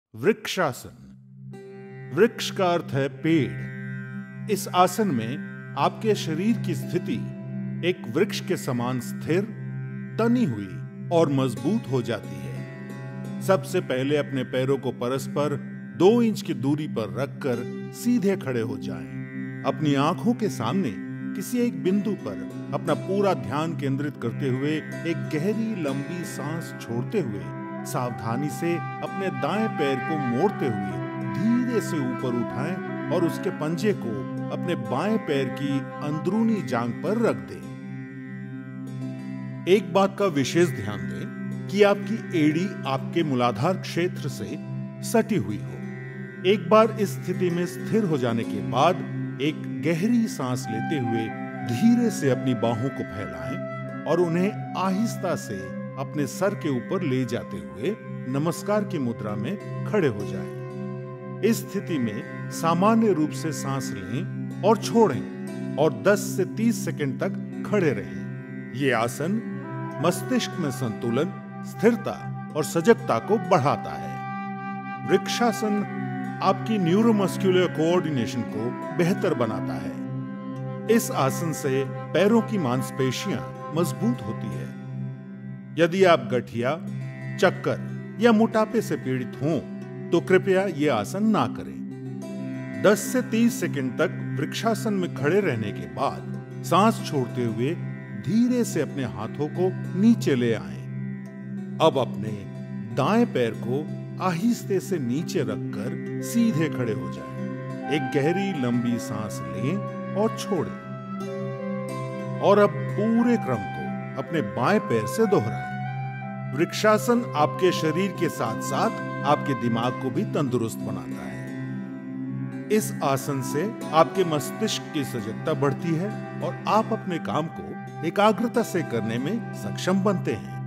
वृक्षासन। वृक्ष का अर्थ है पेड़। इस आसन में आपके शरीर की स्थिति एक वृक्ष के समान स्थिर, तनी हुई और मजबूत हो जाती है। सबसे पहले अपने पैरों को परस्पर 2 इंच की दूरी पर रखकर सीधे खड़े हो जाएं। अपनी आंखों के सामने किसी एक बिंदु पर अपना पूरा ध्यान केंद्रित करते हुए एक गहरी लंबी सांस छोड़ते हुए सावधानी से अपने दाएं पैर को मोड़ते हुए धीरे से ऊपर उठाएं और उसके पंजे को अपने बाएं पैर की अंदरूनी जांघ पर रख दें। एक बात का विशेष ध्यान दें कि आपकी एड़ी आपके मूलाधार क्षेत्र से सटी हुई हो। एक बार इस स्थिति में स्थिर हो जाने के बाद एक गहरी सांस लेते हुए धीरे से अपनी बाहों को फैलाएं और उन्हें आहिस्ता से अपने सर के ऊपर ले जाते हुए नमस्कार की मुद्रा में खड़े हो जाएं। इस स्थिति में सामान्य रूप से सांस लें और छोड़ें और 10 से 30 सेकंड तक खड़े रहें। ये आसन मस्तिष्क में संतुलन, स्थिरता और सजगता को बढ़ाता है। वृक्षासन आपकी न्यूरोमस्कुलर कोऑर्डिनेशन को बेहतर बनाता है। इस आसन से पैरों की मांसपेशियां मजबूत होती है। यदि आप गठिया, चक्कर या मोटापे से पीड़ित हों तो कृपया यह आसन ना करें। 10 से 30 सेकंड तक वृक्षासन में खड़े रहने के बाद सांस छोड़ते हुए धीरे से अपने हाथों को नीचे ले आएं। अब अपने दाएं पैर को आहिस्ते से नीचे रखकर सीधे खड़े हो जाएं। एक गहरी लंबी सांस लें और छोड़ें और अब पूरे क्रम को अपने बाएं पैर से दोहराएं। वृक्षासन आपके शरीर के साथ साथ आपके दिमाग को भी तंदुरुस्त बनाता है। इस आसन से आपके मस्तिष्क की सजगता बढ़ती है और आप अपने काम को एकाग्रता से करने में सक्षम बनते हैं।